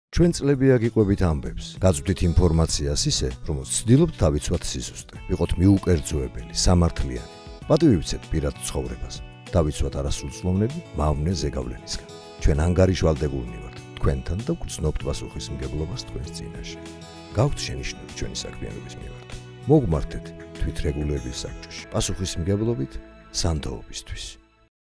ჩვენ წლებია გიყვებით ამბებს, გაწვდით ინფორმაციას ისე, რომ ვცდილობთ დავიცვათ სიზუსტე, ვიყოთ მიუკერძოებელი, სამართლიანი. პატივივცეთ პირად ცხოვრებას, დავიცვათ არასრულწლოვნები, მავნე ზეგავლენისგან. ჩვენ ანგარიშვალდებულნი ვართ თქვენთან და გვგრძნობთ პასუხისმგებლობას თქვენს წინაშე. გაქვთ შენიშვნები ჩვენი საქმიანობის მიმართ. მოგმართეთ თვითრეგულირების საბჭოში, პასუხისმგებლობით სანდოობისთვის.